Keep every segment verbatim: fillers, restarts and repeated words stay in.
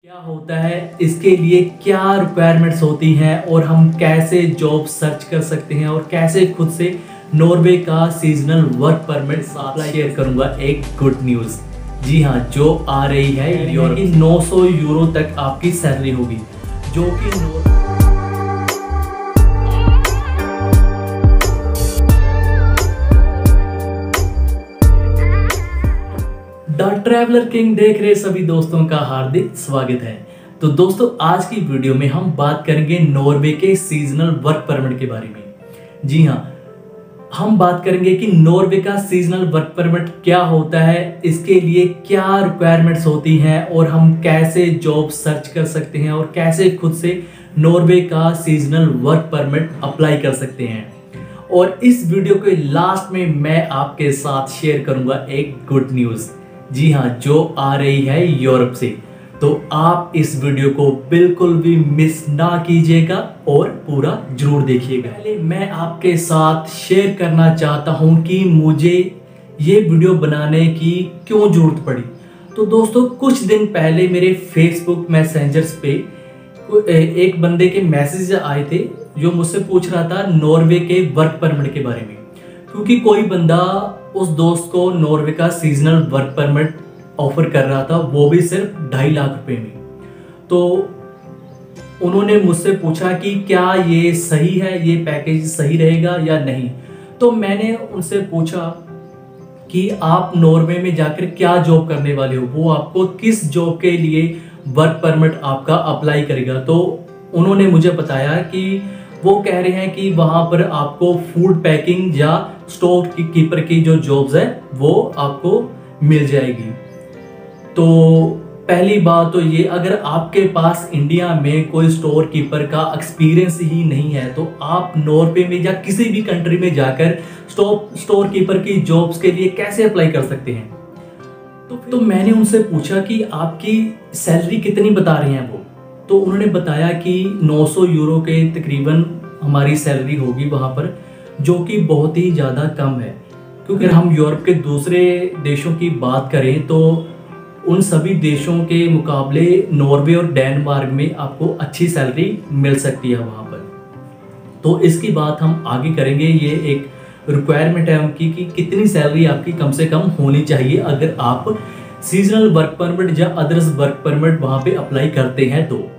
क्या होता है, इसके लिए क्या रिक्वायरमेंट्स होती हैं और हम कैसे जॉब सर्च कर सकते हैं और कैसे खुद से नॉर्वे का सीजनल वर्क परमिट साथ शेयर करूंगा एक गुड न्यूज़। जी हाँ, जो आ रही है यूरो की नौ सौ यूरो तक आपकी सैलरी होगी, जो कि द ट्रैवलर किंग देख रहे सभी दोस्तों का हार्दिक स्वागत है। तो दोस्तों, आज की वीडियो में हम बात करेंगे नॉर्वे के सीजनल वर्क परमिट के बारे में। जी हाँ, हम बात करेंगे कि नॉर्वे का सीजनल वर्क परमिट क्या होता है, इसके लिए क्या रिक्वायरमेंट्स होती हैं और हम कैसे जॉब सर्च कर सकते हैं और कैसे खुद से नॉर्वे का सीजनल वर्क परमिट अप्लाई कर सकते हैं। और इस वीडियो के लास्ट में मैं आपके साथ शेयर करूंगा एक गुड न्यूज़। जी हाँ, जो आ रही है यूरोप से। तो आप इस वीडियो को बिल्कुल भी मिस ना कीजिएगा और पूरा जरूर देखिएगा। पहले मैं आपके साथ शेयर करना चाहता हूं कि मुझे ये वीडियो बनाने की क्यों जरूरत पड़ी। तो दोस्तों, कुछ दिन पहले मेरे फेसबुक मैसेंजर्स पे एक बंदे के मैसेज आए थे जो मुझसे पूछ रहा था नॉर्वे के वर्क परमिट के बारे में, क्योंकि कोई बंदा उस दोस्त को नॉर्वे का सीजनल वर्क परमिट ऑफर कर रहा था, वो भी सिर्फ ढाई लाख रुपए में। तो उन्होंने मुझसे पूछा कि क्या ये सही है, ये पैकेज सही रहेगा या नहीं। तो मैंने उनसे पूछा कि आप नॉर्वे में जाकर क्या जॉब करने वाले हो, वो आपको किस जॉब के लिए वर्क परमिट आपका अप्लाई करेगा। तो उन्होंने मुझे बताया कि वो कह रहे हैं कि वहाँ पर आपको फूड पैकिंग या स्टोर कीपर की जो जॉब्स है वो आपको मिल जाएगी। तो पहली बात तो ये, अगर आपके पास इंडिया में कोई स्टोर कीपर का एक्सपीरियंस ही नहीं है तो आप नॉर्वे में या किसी भी कंट्री में जाकर स्टोर स्टोर कीपर की जॉब्स के लिए कैसे अप्लाई कर सकते हैं। तो, तो मैंने उनसे पूछा कि आपकी सैलरी कितनी बता रहे हैं वो। तो उन्होंने बताया कि नौ सौ यूरो के तकरीबन हमारी सैलरी होगी वहाँ पर, जो कि बहुत ही ज़्यादा कम है। क्योंकि अगर हम यूरोप के दूसरे देशों की बात करें तो उन सभी देशों के मुकाबले नॉर्वे और डेनमार्क में आपको अच्छी सैलरी मिल सकती है वहाँ पर। तो इसकी बात हम आगे करेंगे। ये एक रिक्वायरमेंट है उनकी कि कितनी सैलरी आपकी कम से कम होनी चाहिए अगर आप सीजनल वर्क परमिट या अदर्स वर्क परमिट वहाँ पे अप्लाई करते हैं। तो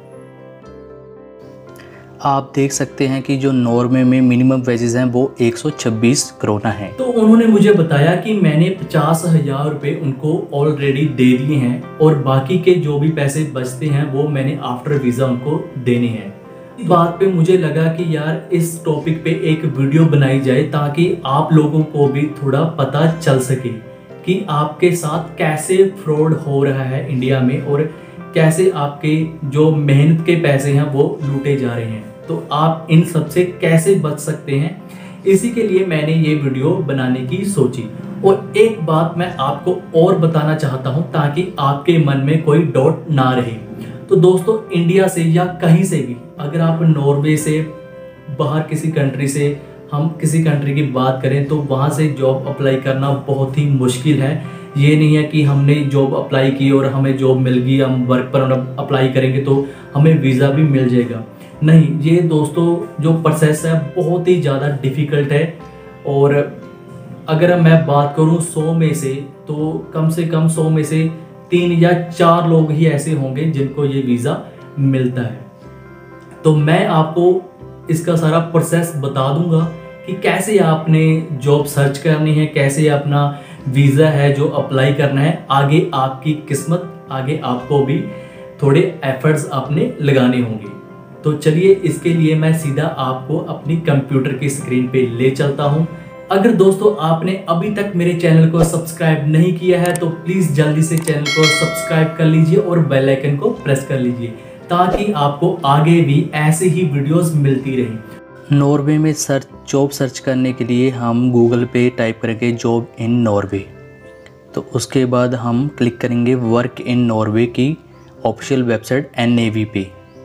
आप देख सकते हैं कि जो नॉर्वे में मिनिमम वेजेस हैं वो एक सौ छब्बीस करोना है। तो उन्होंने मुझे बताया कि मैंने पचास हजार रुपये उनको ऑलरेडी दे दिए हैं और बाकी के जो भी पैसे बचते हैं वो मैंने आफ्टर वीज़ा उनको देने हैं। इस बात पे मुझे लगा कि यार इस टॉपिक पे एक वीडियो बनाई जाए ताकि आप लोगों को भी थोड़ा पता चल सके कि आपके साथ कैसे फ्रॉड हो रहा है इंडिया में और कैसे आपके जो मेहनत के पैसे हैं वो लूटे जा रहे हैं। तो आप इन सब से कैसे बच सकते हैं, इसी के लिए मैंने ये वीडियो बनाने की सोची। और एक बात मैं आपको और बताना चाहता हूँ ताकि आपके मन में कोई डाउट ना रहे। तो दोस्तों, इंडिया से या कहीं से भी अगर आप नॉर्वे से बाहर किसी कंट्री से, हम किसी कंट्री की बात करें तो वहाँ से जॉब अप्लाई करना बहुत ही मुश्किल है। ये नहीं है कि हमने जॉब अप्लाई की और हमें जॉब मिल गई, हम वर्क परमिट अप्लाई करेंगे तो हमें वीज़ा भी मिल जाएगा। नहीं, ये दोस्तों जो प्रोसेस है बहुत ही ज़्यादा डिफ़िकल्ट है। और अगर मैं बात करूँ सौ में से तो कम से कम सौ में से तीन या चार लोग ही ऐसे होंगे जिनको ये वीज़ा मिलता है। तो मैं आपको इसका सारा प्रोसेस बता दूंगा कि कैसे आपने जॉब सर्च करनी है, कैसे अपना वीज़ा है जो अप्लाई करना है। आगे आपकी किस्मत, आगे आपको भी थोड़े एफर्ट्स अपने लगाने होंगे। तो चलिए, इसके लिए मैं सीधा आपको अपनी कंप्यूटर की स्क्रीन पे ले चलता हूं। अगर दोस्तों आपने अभी तक मेरे चैनल को सब्सक्राइब नहीं किया है तो प्लीज़ जल्दी से चैनल को सब्सक्राइब कर लीजिए और बेल आइकन को प्रेस कर लीजिए ताकि आपको आगे भी ऐसे ही वीडियोस मिलती रहें। नॉर्वे में सर्च जॉब सर्च करने के लिए हम गूगल पे टाइप करेंगे जॉब इन नॉर्वे। तो उसके बाद हम क्लिक करेंगे वर्क इन नॉर्वे की official website N A V पे।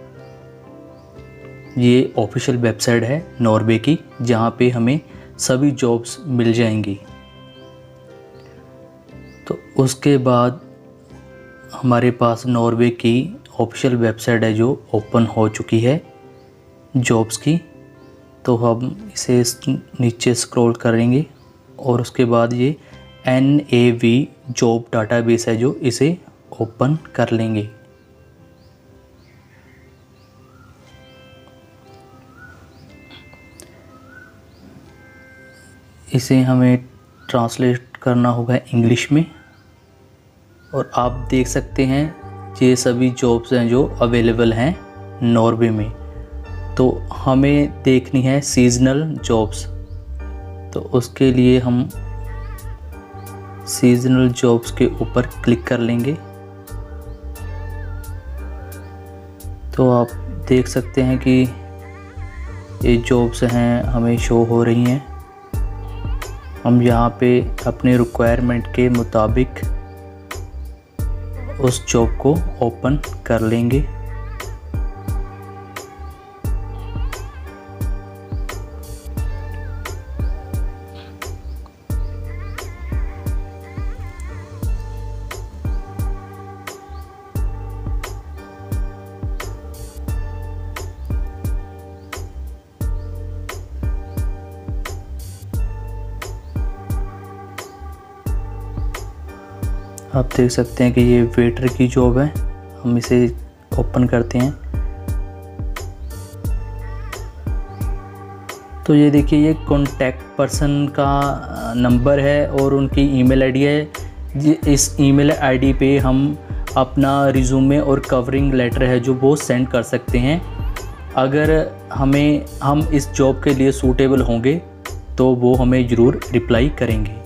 ये ऑफिशियल वेबसाइट है नॉर्वे की जहाँ पे हमें सभी जॉब्स मिल जाएंगी। तो उसके बाद हमारे पास नॉर्वे की ऑफिशियल वेबसाइट है जो ओपन हो चुकी है जॉब्स की। तो हम इसे नीचे स्क्रॉल करेंगे और उसके बाद ये N A V job database है जो इसे ओपन कर लेंगे। इसे हमें ट्रांसलेट करना होगा इंग्लिश में और आप देख सकते हैं ये सभी जॉब्स हैं जो अवेलेबल हैं नॉर्वे में। तो हमें देखनी है सीजनल जॉब्स, तो उसके लिए हम सीजनल जॉब्स के ऊपर क्लिक कर लेंगे। तो आप देख सकते हैं कि ये जॉब्स हैं हमें शो हो रही हैं। हम यहाँ पे अपने रिक्वायरमेंट के मुताबिक उस जॉब को ओपन कर लेंगे। आप देख सकते हैं कि ये वेटर की जॉब है। हम इसे ओपन करते हैं तो ये देखिए ये कॉन्टैक्ट पर्सन का नंबर है और उनकी ईमेल आईडी है। इस ईमेल आईडी पे हम अपना रिज्यूमे और कवरिंग लेटर है जो वो सेंड कर सकते हैं। अगर हमें हम इस जॉब के लिए सूटेबल होंगे तो वो हमें ज़रूर रिप्लाई करेंगे।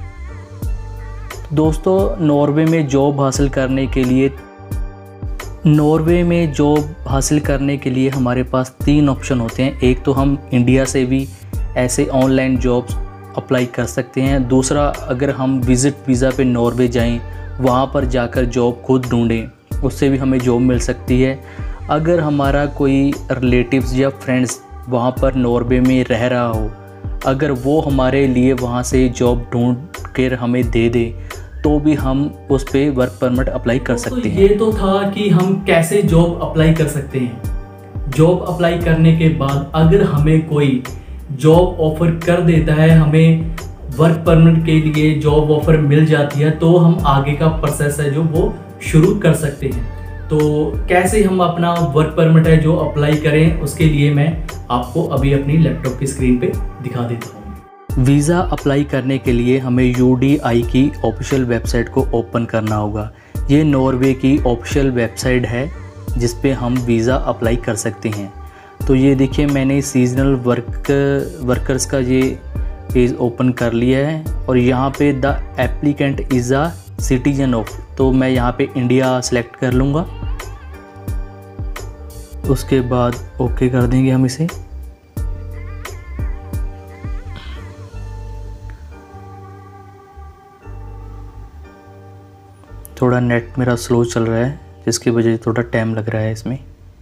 दोस्तों नॉर्वे में जॉब हासिल करने के लिए नॉर्वे में जॉब हासिल करने के लिए हमारे पास तीन ऑप्शन होते हैं। एक तो हम इंडिया से भी ऐसे ऑनलाइन जॉब्स अप्लाई कर सकते हैं। दूसरा, अगर हम विज़िट वीज़ा पे नॉर्वे जाएं, वहाँ पर जाकर जॉब खुद ढूंढें, उससे भी हमें जॉब मिल सकती है। अगर हमारा कोई रिलेटिव्स या फ्रेंड्स वहाँ पर नॉर्वे में रह रहा हो, अगर वो हमारे लिए वहाँ से जॉब ढूंढ कर हमें दे दे तो भी हम उस पे वर्क परमिट अप्लाई कर सकते हैं। ये तो था कि हम कैसे जॉब अप्लाई कर सकते हैं। जॉब अप्लाई करने के बाद अगर हमें कोई जॉब ऑफर कर देता है, हमें वर्क परमिट के लिए जॉब ऑफर मिल जाती है, तो हम आगे का प्रोसेस है जो वो शुरू कर सकते हैं। तो कैसे हम अपना वर्क परमिट है जो अप्लाई करें, उसके लिए मैं आपको अभी अपनी लैपटॉप की स्क्रीन पे दिखा देता हूँ। वीज़ा अप्लाई करने के लिए हमें यू डी आई की ऑफिशियल वेबसाइट को ओपन करना होगा। ये नॉर्वे की ऑफिशियल वेबसाइट है जिस पे हम वीज़ा अप्लाई कर सकते हैं। तो ये देखिए मैंने सीजनल वर्क वर्कर्स का ये पेज ओपन कर लिया है और यहाँ पे the applicant is a citizen of, तो मैं यहाँ पे इंडिया सेलेक्ट कर लूँगा। उसके बाद ओके कर देंगे हम इसे। थोड़ा नेट मेरा स्लो चल रहा है जिसकी वजह से थोड़ा टाइम लग रहा है इसमें।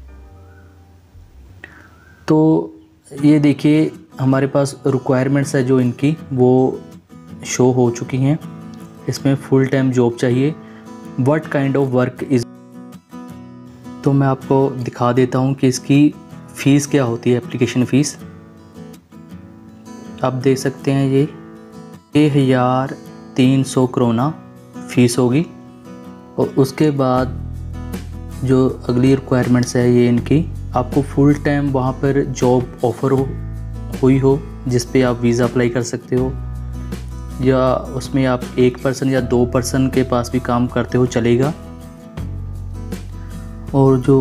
तो ये देखिए हमारे पास रिक्वायरमेंट्स है जो इनकी वो शो हो चुकी हैं। इसमें फुल टाइम जॉब चाहिए। What kind of work is, तो मैं आपको दिखा देता हूँ कि इसकी फ़ीस क्या होती है, एप्लीकेशन फ़ीस। आप देख सकते हैं ये एक हज़ार तीन सौ क्रोना फ़ीस होगी। और उसके बाद जो अगली रिक्वायरमेंट्स है ये इनकी, आपको फुल टाइम वहाँ पर जॉब ऑफ़र हो हुई हो जिस पे आप वीज़ा अप्लाई कर सकते हो, या उसमें आप एक पर्सन या दो पर्सन के पास भी काम करते हो चलेगा। और जो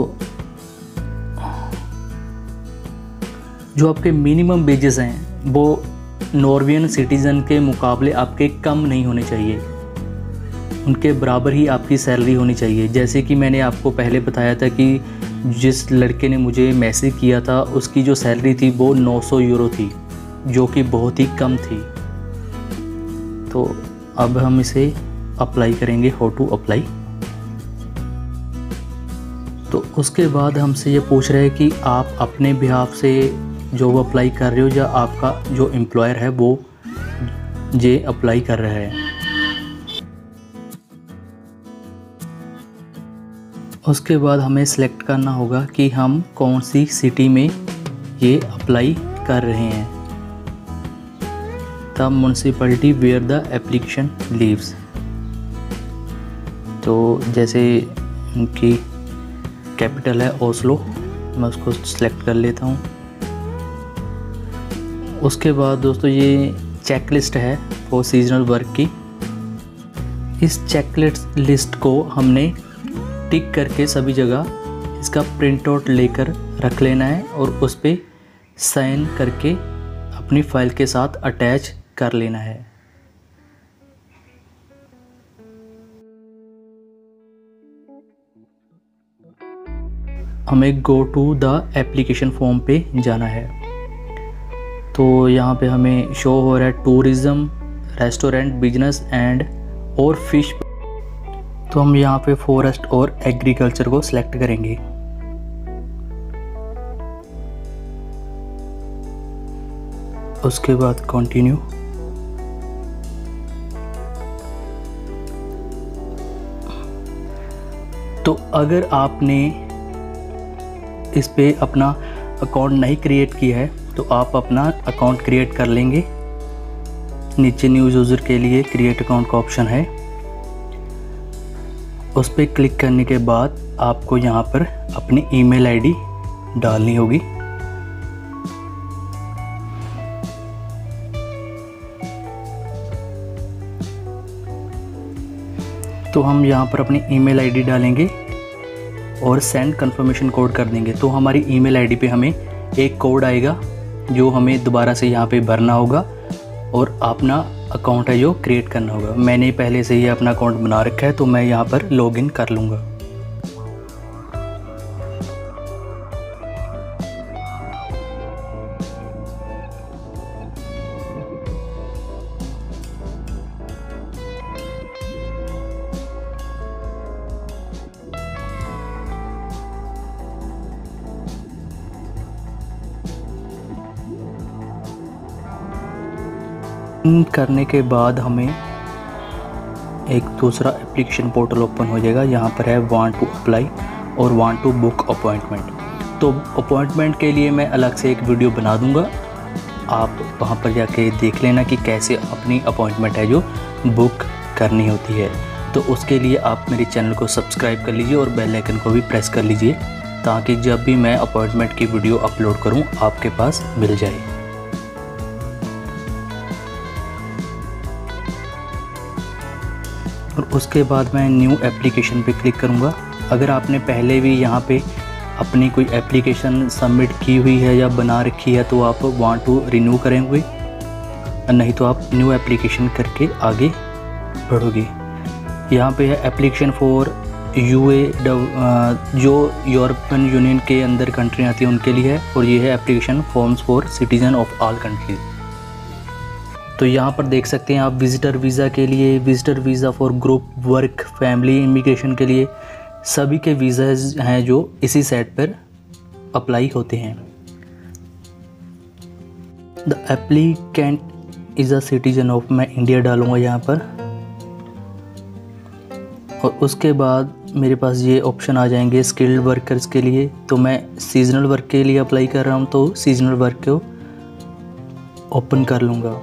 जो आपके मिनिमम वेजेस हैं वो नॉर्वेजियन सिटीज़न के मुकाबले आपके कम नहीं होने चाहिए, उनके बराबर ही आपकी सैलरी होनी चाहिए। जैसे कि मैंने आपको पहले बताया था कि जिस लड़के ने मुझे मैसेज किया था उसकी जो सैलरी थी वो नौ सौ यूरो थी, जो कि बहुत ही कम थी। तो अब हम इसे अप्लाई करेंगे, हाउ टू अप्लाई। तो उसके बाद हमसे ये पूछ रहे हैं कि आप अपने बिहाफ से जॉब अप्लाई कर रहे हो या आपका जो एम्प्लॉयर है वो ये अप्लाई कर रहा है। उसके बाद हमें सेलेक्ट करना होगा कि हम कौन सी सिटी में ये अप्लाई कर रहे हैं। The municipality where the application lives, तो जैसे उनकी कैपिटल है ओस्लो, मैं उसको सिलेक्ट कर लेता हूँ। उसके बाद दोस्तों ये चेकलिस्ट है फॉर सीजनल वर्क की। इस चेकलिस्ट लिस्ट को हमने टिक करके सभी जगह इसका प्रिंट आउट लेकर रख लेना है और उस पर साइन करके अपनी फाइल के साथ अटैच कर लेना है। हमें go to the application form पे जाना है। तो यहाँ पे हमें शो हो रहा है टूरिज़्म, रेस्टोरेंट, बिजनेस एंड और फिश। तो हम यहाँ पे फॉरेस्ट और एग्रीकल्चर को सिलेक्ट करेंगे। उसके बाद कंटिन्यू। तो अगर आपने इस पे अपना अकाउंट नहीं क्रिएट किया है तो आप अपना अकाउंट क्रिएट कर लेंगे। नीचे न्यू यूज़र के लिए क्रिएट अकाउंट का ऑप्शन है, उस पर क्लिक करने के बाद आपको यहाँ पर अपनी ईमेल आईडी डालनी होगी। तो हम यहाँ पर अपनी ईमेल आईडी डालेंगे और सेंड कंफर्मेशन कोड कर देंगे। तो हमारी ईमेल आईडी पे हमें एक कोड आएगा जो हमें दोबारा से यहाँ पे भरना होगा और अपना अकाउंट है जो क्रिएट करना होगा। मैंने पहले से ही अपना अकाउंट बना रखा है तो मैं यहाँ पर लॉगिन कर लूँगा। करने के बाद हमें एक दूसरा एप्लीकेशन पोर्टल ओपन हो जाएगा। यहाँ पर है वांट टू अप्लाई और वांट टू बुक अपॉइंटमेंट। तो अपॉइंटमेंट के लिए मैं अलग से एक वीडियो बना दूँगा, आप वहाँ पर जाके देख लेना कि कैसे अपनी अपॉइंटमेंट है जो बुक करनी होती है। तो उसके लिए आप मेरे चैनल को सब्सक्राइब कर लीजिए और बेल आइकन को भी प्रेस कर लीजिए ताकि जब भी मैं अपॉइंटमेंट की वीडियो अपलोड करूँ आपके पास मिल जाए। और उसके बाद मैं न्यू एप्लीकेशन पे क्लिक करूँगा। अगर आपने पहले भी यहाँ पे अपनी कोई एप्लीकेशन सबमिट की हुई है या बना रखी है तो आप वांट टू रिन्यू करेंगे, नहीं तो आप न्यू एप्लीकेशन करके आगे बढ़ोगे। यहाँ पे है एप्लीकेशन फॉर यूए, जो यूरोपियन यूनियन के अंदर कंट्री आती है उनके लिए है, और ये है application forms for citizen of all countries. तो यहाँ पर देख सकते हैं आप विज़िटर वीज़ा के लिए, visitor visa for group work, family, immigration के लिए सभी के वीज़ाज हैं जो इसी साइट पर अप्लाई होते हैं। The applicant is a citizen of, मैं इंडिया डालूँगा यहाँ पर। और उसके बाद मेरे पास ये ऑप्शन आ जाएंगे स्किल्ड वर्कर्स के लिए। तो मैं सीजनल वर्क के लिए अप्लाई कर रहा हूँ तो सीजनल वर्क को ओपन कर लूँगा।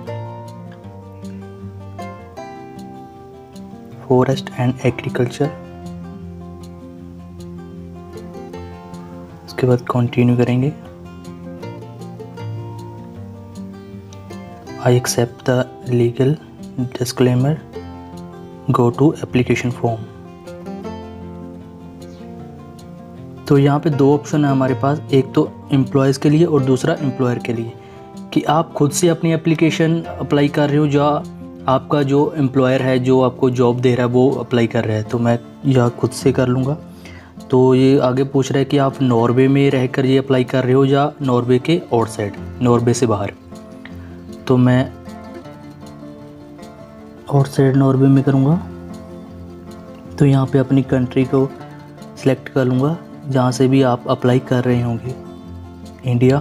फॉरेस्ट एंड एग्रीकल्चर, उसके बाद कंटिन्यू करेंगे। I accept the legal disclaimer, go to application form. तो यहाँ पे दो ऑप्शन है हमारे पास, एक तो एम्प्लॉयज़ के लिए और दूसरा एम्प्लॉयर के लिए, कि आप खुद से अपनी एप्लीकेशन अप्लाई कर रहे हो या आपका जो एम्प्लॉयर है जो आपको जॉब दे रहा है वो अप्लाई कर रहा है। तो मैं यह खुद से कर लूँगा। तो ये आगे पूछ रहा है कि आप नॉर्वे में रहकर ये अप्लाई कर रहे हो या नॉर्वे के आउटसाइड, नॉर्वे से बाहर। तो मैं आउटसाइड नॉर्वे में करूँगा। तो यहाँ पे अपनी कंट्री को सिलेक्ट कर लूँगा जहाँ से भी आप अप्लाई कर रहे होंगे। इंडिया।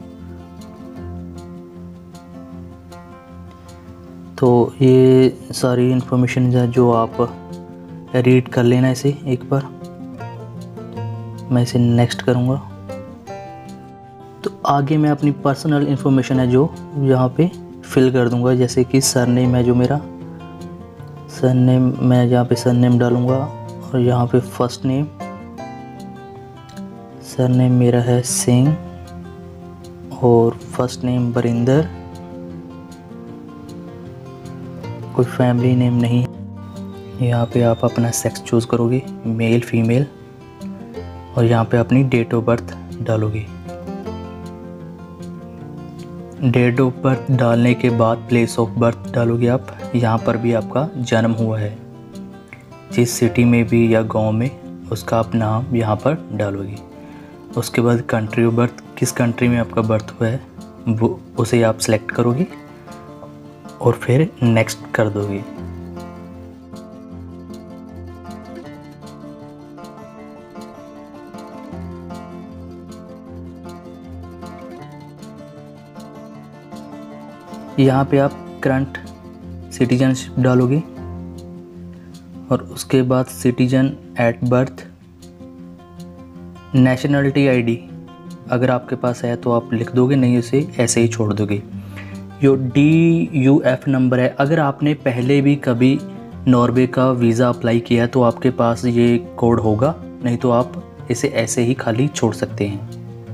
तो ये सारी इन्फॉर्मेशन है जो आप रीड कर लेना इसे एक बार। मैं इसे नेक्स्ट करूँगा। तो आगे मैं अपनी पर्सनल इन्फॉर्मेशन है जो यहाँ पे फिल कर दूँगा, जैसे कि सरनेम है जो मेरा सरनेम, मैं यहाँ पे सरनेम डालूँगा और यहाँ पे फर्स्ट नेम, सरनेम मेरा है सिंह और फर्स्ट नेम बरिंदर, कोई फैमिली नेम नहीं। यहाँ पे आप अपना सेक्स चूज़ करोगे, मेल फीमेल, और यहाँ पे अपनी डेट ऑफ बर्थ डालोगे। डेट ऑफ बर्थ डालने के बाद प्लेस ऑफ बर्थ डालोगे आप, यहाँ पर भी आपका जन्म हुआ है जिस सिटी में भी या गांव में, उसका आप नाम यहाँ पर डालोगे। उसके बाद कंट्री ऑफ बर्थ, किस कंट्री में आपका बर्थ हुआ है वो उसे आप सेलेक्ट करोगे और फिर नेक्स्ट कर दोगे। यहाँ पे आप करंट सिटीजनशिप डालोगे और उसके बाद citizen at birth, nationality ID अगर आपके पास है तो आप लिख दोगे, नहीं उसे ऐसे ही छोड़ दोगे। जो डी यू एफ नंबर है, अगर आपने पहले भी कभी नॉर्वे का वीज़ा अप्लाई किया है तो आपके पास ये कोड होगा, नहीं तो आप इसे ऐसे ही खाली छोड़ सकते हैं।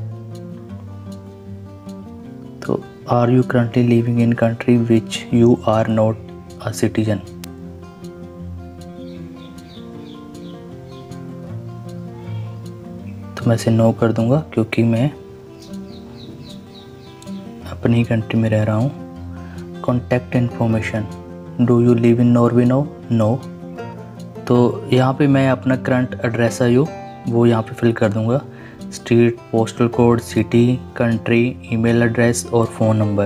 तो are you currently living in country which you are not a citizen, तो मैं इसे नो कर दूंगा क्योंकि मैं अपनी ही कंट्री में रह रहा हूँ। Contact information, do you live in Norway no, no. तो यहाँ पे मैं अपना करंट एड्रेस है जो वो यहाँ पे फिल कर दूंगा, street, postal code, city, country, email address और फ़ोन नंबर।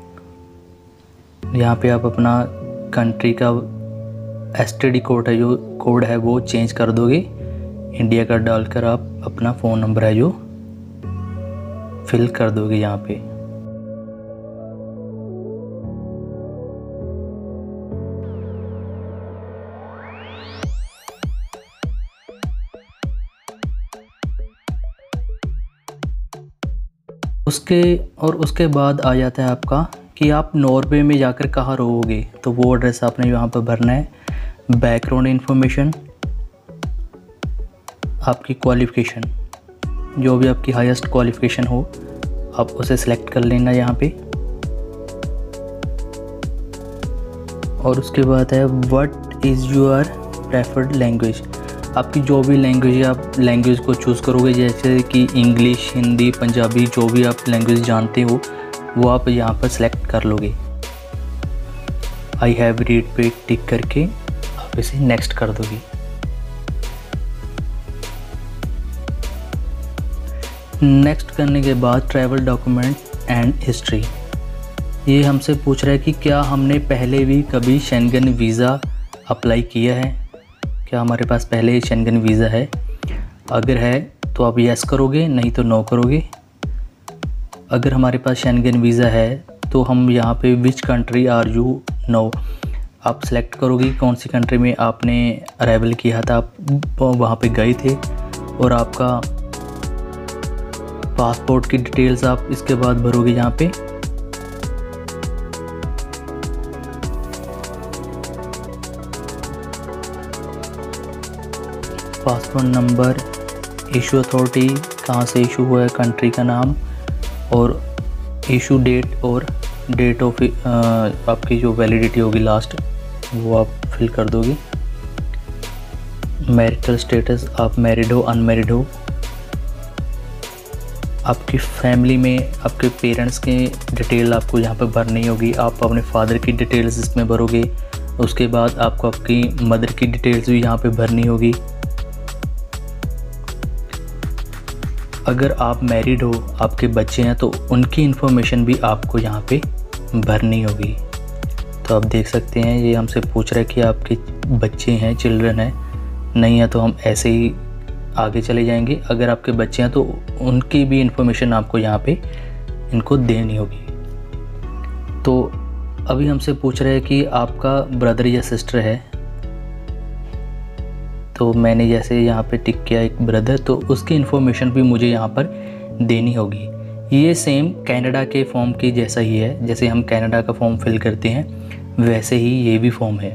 यहाँ पे आप अपना कंट्री का एसटीडी कोड है जो कोड है वो चेंज कर दोगे, इंडिया का डालकर आप अपना फ़ोन नंबर है जो फिल कर दोगे यहाँ पे। उसके और उसके बाद आ जाता है आपका कि आप नॉर्वे में जाकर कहाँ रहोगे, तो वो एड्रेस आपने यहाँ पर भरना है। बैकग्राउंड इन्फॉर्मेशन, आपकी क्वालिफ़िकेशन, जो भी आपकी हाईएस्ट क्वालिफ़िकेशन हो आप उसे सिलेक्ट कर लेना यहाँ पे। और उसके बाद है what is your preferred language, आपकी जो भी लैंग्वेज है आप लैंग्वेज को चूज़ करोगे, जैसे कि इंग्लिश, हिंदी, पंजाबी, जो भी आप लैंग्वेज जानते हो वो आप यहाँ पर सेलेक्ट कर लोगे। आई हैव रीड पे टिक करके आप इसे नेक्स्ट कर दोगे। नेक्स्ट करने के बाद ट्रैवल डॉक्यूमेंट एंड हिस्ट्री, ये हमसे पूछ रहा है कि क्या हमने पहले भी कभी शेंगन वीज़ा अप्लाई किया है, क्या हमारे पास पहले शेंगन वीज़ा है। अगर है तो आप यस करोगे, नहीं तो नो करोगे। अगर हमारे पास शेंगन वीज़ा है तो हम यहाँ पे which country are you no आप सेलेक्ट करोगे, कौन सी कंट्री में आपने अराइवल किया था, आप वहाँ पे गए थे, और आपका पासपोर्ट की डिटेल्स आप इसके बाद भरोगे यहाँ पे। पासपोर्ट नंबर, इशू अथॉरिटी, कहाँ से इशू हुआ है, कंट्री का नाम, और इशू डेट और डेट ऑफ आपकी जो वैलिडिटी होगी लास्ट वो आप फिल कर दोगे। मैरिटल स्टेटस, आप मैरिड हो अनमैरिड हो। आपकी फैमिली में आपके पेरेंट्स के डिटेल आपको यहाँ पर भरनी होगी, आप अपने फादर की डिटेल्स इसमें भरोगे। उसके बाद आपको आपकी मदर की डिटेल्स भी यहाँ पे भरनी होगी। अगर आप मैरिड हो, आपके बच्चे हैं, तो उनकी इन्फॉर्मेशन भी आपको यहाँ पे भरनी होगी। तो आप देख सकते हैं ये हमसे पूछ रहा है कि आपके बच्चे हैं, चिल्ड्रन हैं, नहीं है तो हम ऐसे ही आगे चले जाएंगे। अगर आपके बच्चे हैं तो उनकी भी इन्फॉर्मेशन आपको यहाँ पे इनको देनी होगी। तो अभी हमसे पूछ रहे हैं कि आपका ब्रदर या सिस्टर है, तो मैंने जैसे यहाँ पे टिक किया एक ब्रदर, तो उसकी इन्फॉर्मेशन भी मुझे यहाँ पर देनी होगी। ये सेम कनाडा के फॉर्म की जैसा ही है, जैसे हम कनाडा का फॉर्म फिल करते हैं वैसे ही ये भी फॉर्म है।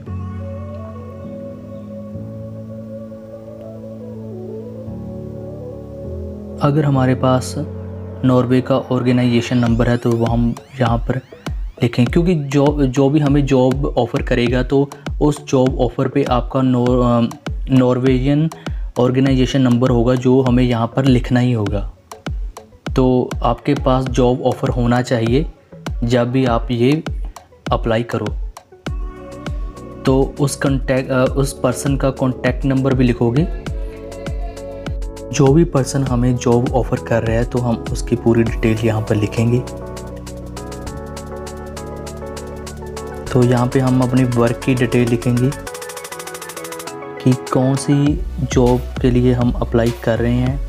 अगर हमारे पास नॉर्वे का ऑर्गेनाइजेशन नंबर है तो वो हम यहाँ पर लिखें, क्योंकि जो जो भी हमें जॉब ऑफ़र करेगा तो उस जॉब ऑफ़र पे आपका नॉर नॉर्वेजियन ऑर्गेनाइजेशन नंबर होगा जो हमें यहाँ पर लिखना ही होगा। तो आपके पास जॉब ऑफ़र होना चाहिए जब भी आप ये अप्लाई करो। तो उस कॉन्टैक्ट उस पर्सन का कॉन्टैक्ट नंबर भी लिखोगे। जो भी पर्सन हमें जॉब ऑफ़र कर रहा है तो हम उसकी पूरी डिटेल यहाँ पर लिखेंगे। तो यहाँ पे हम अपनी वर्क की डिटेल लिखेंगे कि कौन सी जॉब के लिए हम अप्लाई कर रहे हैं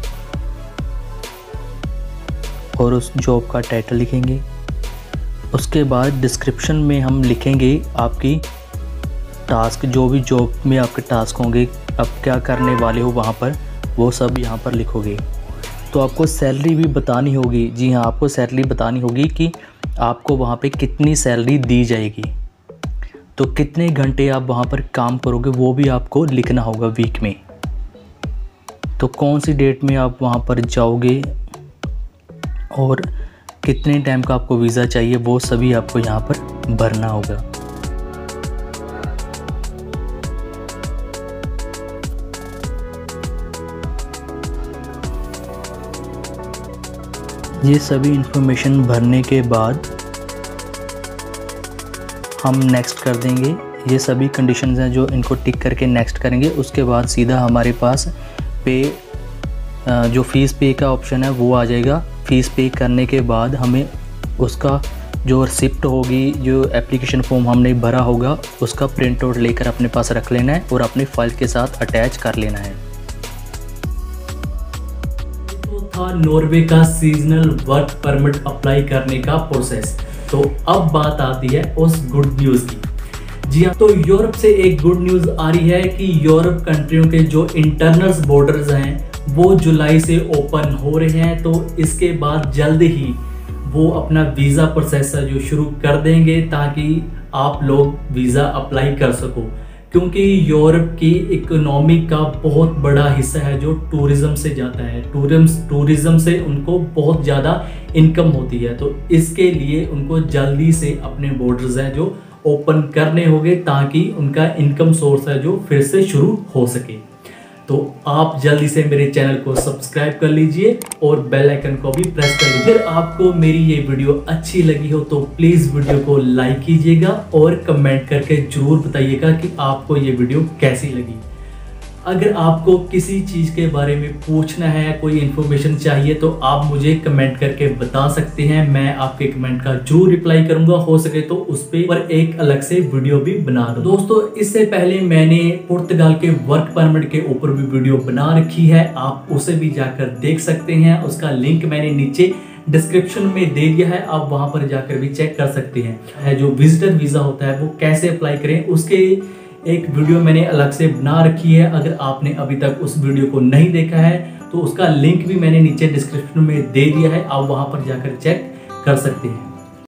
और उस जॉब का टाइटल लिखेंगे। उसके बाद डिस्क्रिप्शन में हम लिखेंगे आपकी टास्क, जो भी जॉब में आपके टास्क होंगे, आप क्या करने वाले हो वहाँ पर, वो सब यहाँ पर लिखोगे। तो आपको सैलरी भी बतानी होगी। जी हाँ, आपको सैलरी बतानी होगी कि आपको वहाँ पे कितनी सैलरी दी जाएगी। तो कितने घंटे आप वहाँ पर काम करोगे वो भी आपको लिखना होगा वीक में। तो कौन सी डेट में आप वहाँ पर जाओगे और कितने टाइम का आपको वीज़ा चाहिए वो सभी आपको यहाँ पर भरना होगा। ये सभी इंफॉर्मेशन भरने के बाद हम नेक्स्ट कर देंगे। ये सभी कंडीशंस हैं जो इनको टिक करके नेक्स्ट करेंगे। उसके बाद सीधा हमारे पास पे जो फ़ीस पे का ऑप्शन है वो आ जाएगा। फ़ीस पे करने के बाद हमें उसका जो रिसिप्ट होगी, जो एप्लीकेशन फॉर्म हमने भरा होगा, उसका प्रिंट आउट लेकर अपने पास रख लेना है और अपनी फाइल के साथ अटैच कर लेना है। था नॉर्वे का सीजनल वर्क परमिट अप्लाई करने का प्रोसेस। तो अब बात आती है उस गुड न्यूज़ की। जी हाँ, तो यूरोप से एक गुड न्यूज़ आ रही है कि यूरोप कंट्रियों के जो इंटरनल बॉर्डर्स हैं वो जुलाई से ओपन हो रहे हैं। तो इसके बाद जल्द ही वो अपना वीज़ा प्रोसेस जो शुरू कर देंगे ताकि आप लोग वीज़ा अप्लाई कर सको, क्योंकि यूरोप की इकोनॉमी का बहुत बड़ा हिस्सा है जो टूरिज़्म से जाता है। टूरिज्म टूरिज़्म से उनको बहुत ज़्यादा इनकम होती है। तो इसके लिए उनको जल्दी से अपने बॉर्डर्स हैं जो ओपन करने होंगे ताकि उनका इनकम सोर्स है जो फिर से शुरू हो सके। तो आप जल्दी से मेरे चैनल को सब्सक्राइब कर लीजिए और बेल आइकन को भी प्रेस कर लीजिए। अगर आपको मेरी ये वीडियो अच्छी लगी हो तो प्लीज़ वीडियो को लाइक कीजिएगा और कमेंट करके ज़रूर बताइएगा कि आपको ये वीडियो कैसी लगी। अगर आपको किसी चीज़ के बारे में पूछना है, कोई इन्फॉर्मेशन चाहिए, तो आप मुझे कमेंट करके बता सकते हैं। मैं आपके कमेंट का जरूर रिप्लाई करूंगा। हो सके तो उस पर एक अलग से वीडियो भी बना दूं। दोस्तों, इससे पहले मैंने पुर्तगाल के वर्क परमिट के ऊपर भी वीडियो बना रखी है, आप उसे भी जाकर देख सकते हैं। उसका लिंक मैंने नीचे डिस्क्रिप्शन में दे दिया है, आप वहां पर जाकर भी चेक कर सकते हैं। है जो विजिटर वीज़ा होता है वो कैसे अप्लाई करें, उसके एक वीडियो मैंने अलग से बना रखी है। अगर आपने अभी तक उस वीडियो को नहीं देखा है तो उसका लिंक भी मैंने नीचे डिस्क्रिप्शन में दे दिया है, आप वहां पर जाकर चेक कर सकते हैं।